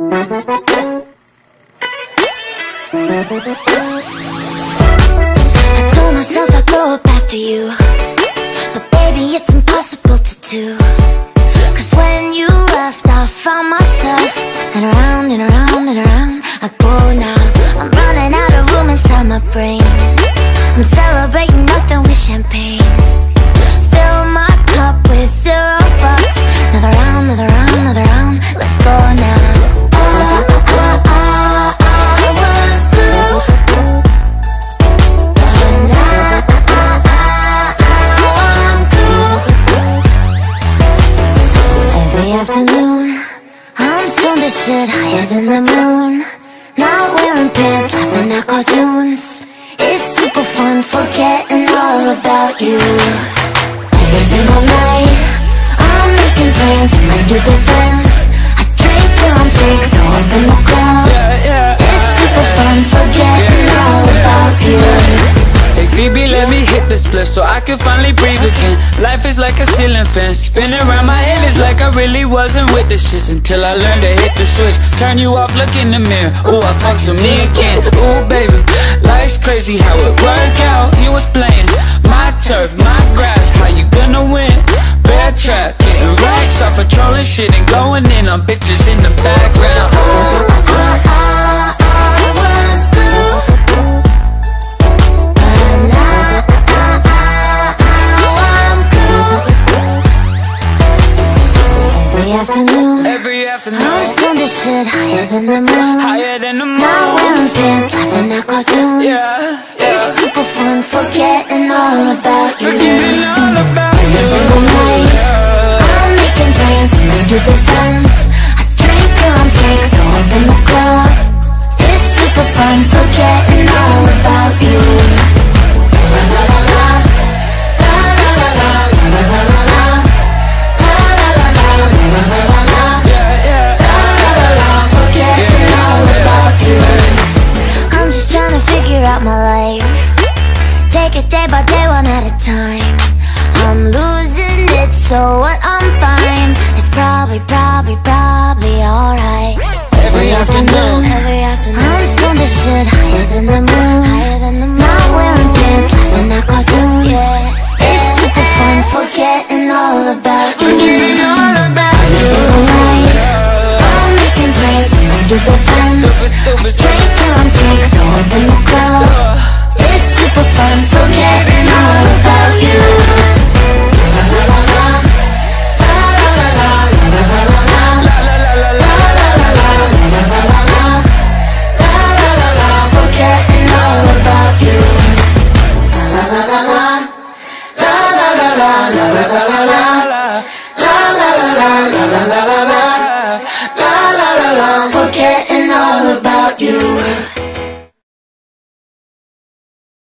I told myself I'd grow up after you, but baby, it's impossible to do. Cause when you left, I found myself and around and around and around I go now. I'm running out of room inside my brain. I'm celebrating nothing with champagne. Fill my cup with 0 fucks. Another round, another round, another round. Let's go now. I was blue, but now I'm cool. Every afternoon I'm stoned as shit, higher than the moon. Not wearing pants, laughing at cartoons. It's super fun, forgetting all about you. Every single night I'm making plans with my stupid friends. I drink till I'm sick, so up in the club. It's super fun, forgetting all about you. Hey Phoebe, let me hit the split so I can finally breathe again. Life is like a ceiling fan, spinning around my head. It's like I really wasn't with the shits until I learned to hit the switch. Turn you off, look in the mirror. Ooh, I fucks with me again. Ooh, baby, life's crazy how it worked out. You was playing my turf, my grass. How you gonna win? Bear trap, getting racks off of trolling shit and going in on bitches in the background. I was blue, Every afternoon I'm stoned as shit, higher than the moon. Higher than the moon. Not wearing pants, laughing at cartoons. It's super fun, forgetting all about you. Forgetting all about you. Every single night I'm making plans with my stupid friends. I drink till I'm sick, so up in the club. It's super fun, forgetting all about you. La la la la, la la la la, la la la la. I'm just trying to figure out my life. Take it day by day, one at a time. I'm losing it, so what? I'm fine. It's probably alright. Every afternoon I'm stoned as shit, higher than the moon. Not wearing pants, laughing at cartoons. It's super fun, forgetting all about you. Every single night I'm making plans with my stupid friends.